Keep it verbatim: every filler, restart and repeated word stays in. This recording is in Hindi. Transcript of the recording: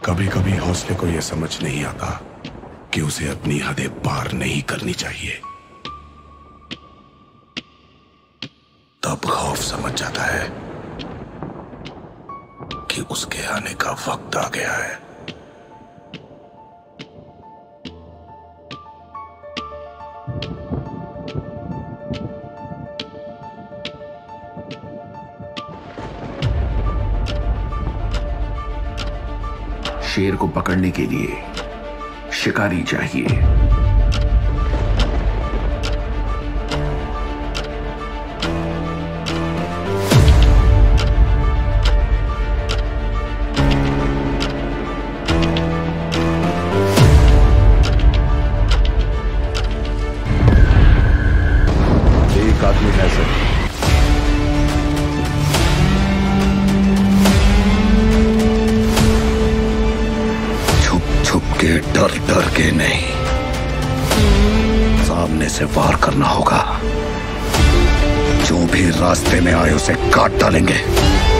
कभी कभी हौसले को यह समझ नहीं आता कि उसे अपनी हदें पार नहीं करनी चाहिए। तब खौफ समझ जाता है कि उसके आने का वक्त आ गया है। शेर को पकड़ने के लिए शिकारी चाहिए। एक आदमी है सर। के डर डर के नहीं, सामने से वार करना होगा। जो भी रास्ते में आए उसे काट डालेंगे।